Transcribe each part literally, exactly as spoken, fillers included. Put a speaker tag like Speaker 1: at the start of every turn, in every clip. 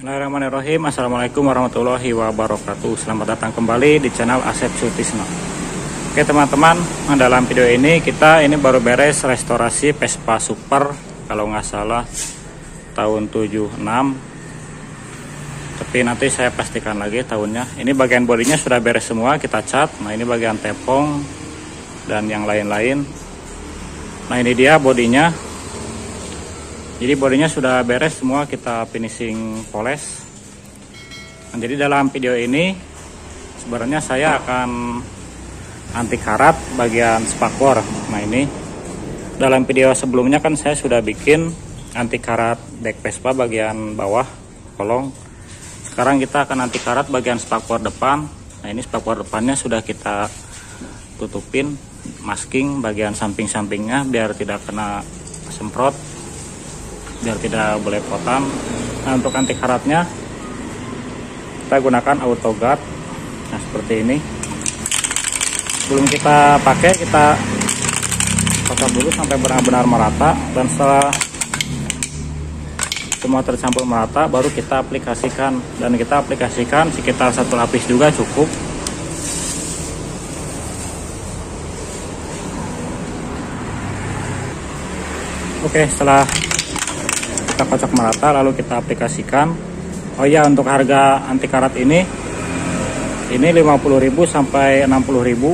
Speaker 1: Bismillahirrahmanirrahim. Assalamualaikum warahmatullahi wabarakatuh. Selamat datang kembali di channel Asep Sutisno. Oke teman-teman, dalam video ini kita ini baru beres restorasi Vespa Super, kalau nggak salah tahun tujuh enam, tapi nanti saya pastikan lagi tahunnya. Ini bagian bodinya sudah beres semua, kita cat. Nah ini bagian tepung dan yang lain-lain. Nah ini dia bodinya. Jadi bodinya sudah beres semua, kita finishing poles. Nah, jadi dalam video ini sebenarnya saya akan anti karat bagian spakbor. Nah ini dalam video sebelumnya kan saya sudah bikin anti karat dek Vespa bagian bawah kolong. Sekarang kita akan anti karat bagian spakbor depan. Nah ini spakbor depannya sudah kita tutupin, masking bagian samping-sampingnya biar tidak kena semprot, biar tidak belepotan. Nah untuk anti karatnya kita gunakan auto guard. Nah seperti ini. Sebelum kita pakai, kita kotor dulu sampai benar-benar merata, dan setelah semua tercampur merata baru kita aplikasikan, dan kita aplikasikan sekitar satu lapis juga cukup. Oke, setelah kita kocok merata lalu kita aplikasikan. Oh iya, untuk harga anti karat ini ini lima puluh ribu sampai enam puluh ribu.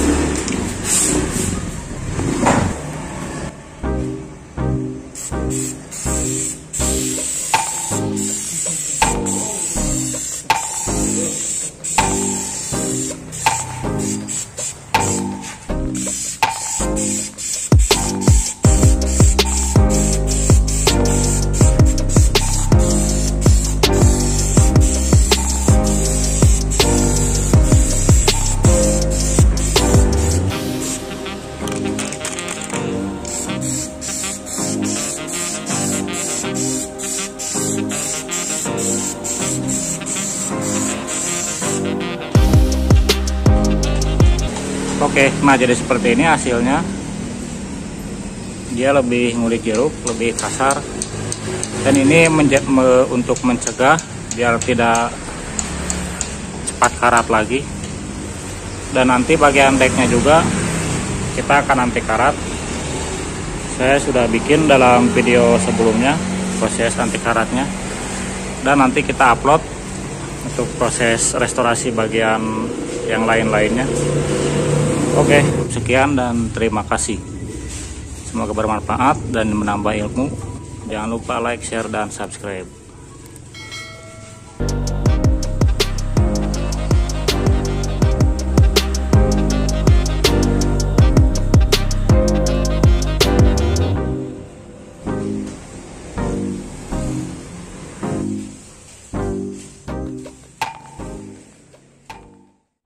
Speaker 1: Oke, nah jadi seperti ini hasilnya. Dia lebih ngulik jeruk, lebih kasar. Dan ini menjadi me, untuk mencegah biar tidak cepat karat lagi. Dan nanti bagian deknya juga kita akan anti karat. Saya sudah bikin dalam video sebelumnya proses anti karatnya. Dan nanti kita upload untuk proses restorasi bagian yang lain-lainnya. Oke, sekian dan terima kasih. Semoga bermanfaat dan menambah ilmu. Jangan lupa like, share, dan subscribe.